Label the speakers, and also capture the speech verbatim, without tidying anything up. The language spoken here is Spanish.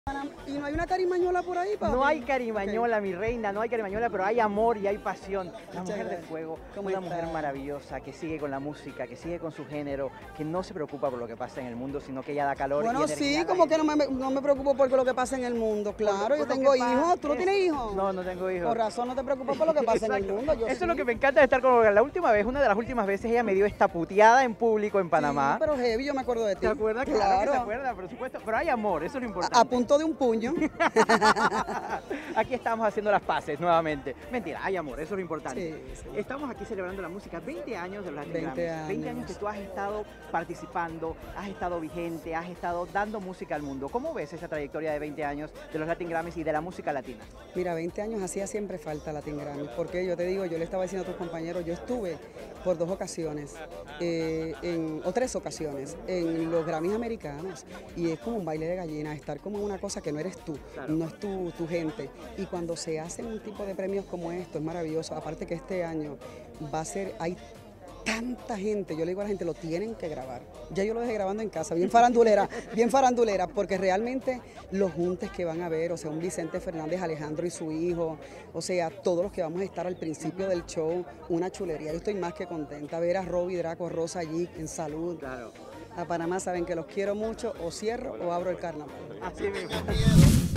Speaker 1: Y no hay una carimañola por ahí, papi.
Speaker 2: No hay carimañola, okay. Mi reina, no hay carimañola, pero hay amor y hay pasión. La Mujer del Fuego, una está? mujer maravillosa que sigue con la música, que sigue con su género, que no se preocupa por lo que pasa en el mundo, sino que ella da calor.
Speaker 1: Bueno,
Speaker 2: y
Speaker 1: sí, como que no me, no me preocupo por lo que pasa en el mundo, claro, por, por yo tengo hijos. ¿Tú no tienes hijos?
Speaker 2: No, no tengo hijos.
Speaker 1: Por razón no te preocupas por lo que pasa en el mundo. Yo
Speaker 2: Eso
Speaker 1: sí.
Speaker 2: es lo que me encanta de estar con Olga. La última vez, una de las últimas veces, ella me dio esta puteada en público en Panamá.
Speaker 1: Sí, pero heavy, yo me acuerdo de ti.
Speaker 2: ¿Te acuerdas? Claro, claro que se acuerda, por supuesto. Pero hay amor, eso es lo importante.
Speaker 1: A, a punto de un puño.
Speaker 2: Aquí estamos haciendo las paces nuevamente. Mentira, hay amor, eso es lo importante.
Speaker 1: Sí, sí.
Speaker 2: Estamos aquí celebrando la música, veinte años de los Latin
Speaker 1: veinte
Speaker 2: Grammys. veinte años que tú has estado participando, has estado vigente, has estado dando música al mundo. ¿Cómo ves esa trayectoria de veinte años de los Latin Grammys y de la música latina?
Speaker 1: Mira, veinte años hacía siempre falta Latin Grammys, porque yo te digo, yo le estaba diciendo a tus compañeros, yo estuve por dos ocasiones, eh, en, o tres ocasiones, en los Grammys americanos, y es como un baile de gallina, estar como una cosa que no eres tú, claro. No es tu, tu gente. Y cuando se hacen un tipo de premios como esto, es maravilloso. Aparte que este año va a ser, hay tanta gente, yo le digo a la gente, lo tienen que grabar. Ya yo lo dejé grabando en casa, bien farandulera, bien farandulera, porque realmente los juntes que van a ver, o sea, un Vicente Fernández, Alejandro y su hijo, o sea, todos los que vamos a estar al principio del show, una chulería. Yo estoy más que contenta, ver a Robbie Draco Rosa allí en salud.
Speaker 2: Claro.
Speaker 1: A Panamá saben que los quiero mucho, o cierro o abro el carnaval.
Speaker 2: Así mismo.